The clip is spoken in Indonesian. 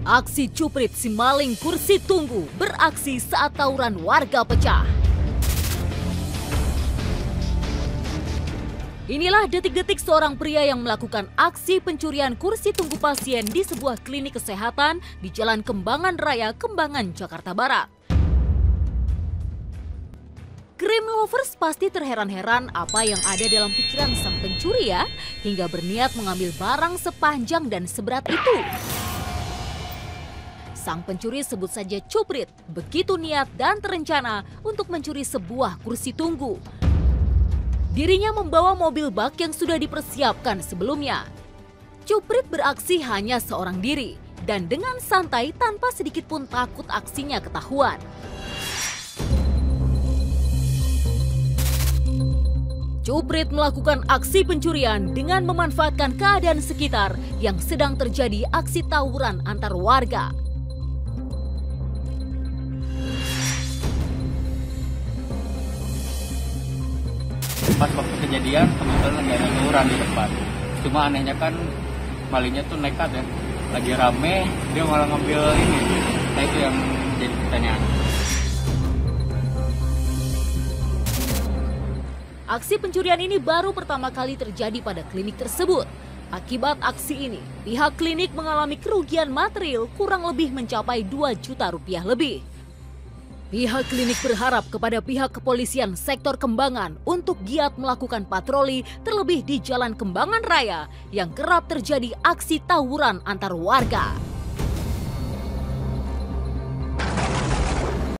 Aksi cuprit si maling kursi tunggu beraksi saat tawuran warga pecah. Inilah detik-detik seorang pria yang melakukan aksi pencurian kursi tunggu pasien di sebuah klinik kesehatan di Jalan Kembangan Raya, Kembangan, Jakarta Barat. Crime lovers pasti terheran-heran apa yang ada dalam pikiran sang pencuri ya, hingga berniat mengambil barang sepanjang dan seberat itu. Sang pencuri sebut saja cuprit, begitu niat dan terencana untuk mencuri sebuah kursi tunggu. Dirinya membawa mobil bak yang sudah dipersiapkan sebelumnya. Cuprit beraksi hanya seorang diri dan dengan santai tanpa sedikit pun takut aksinya ketahuan. Cuprit melakukan aksi pencurian dengan memanfaatkan keadaan sekitar yang sedang terjadi aksi tawuran antar warga. Pas waktu kejadian kebetulan lagi ada tawuran di depan. Cuma anehnya kan malingnya tuh nekat ya. Lagi rame dia malah ngambil ini. Nah itu yang jadi pertanyaan. Aksi pencurian ini baru pertama kali terjadi pada klinik tersebut. Akibat aksi ini, pihak klinik mengalami kerugian material kurang lebih mencapai 2 juta rupiah lebih. Pihak klinik berharap kepada pihak kepolisian sektor Kembangan untuk giat melakukan patroli terlebih di Jalan Kembangan Raya yang kerap terjadi aksi tawuran antar warga.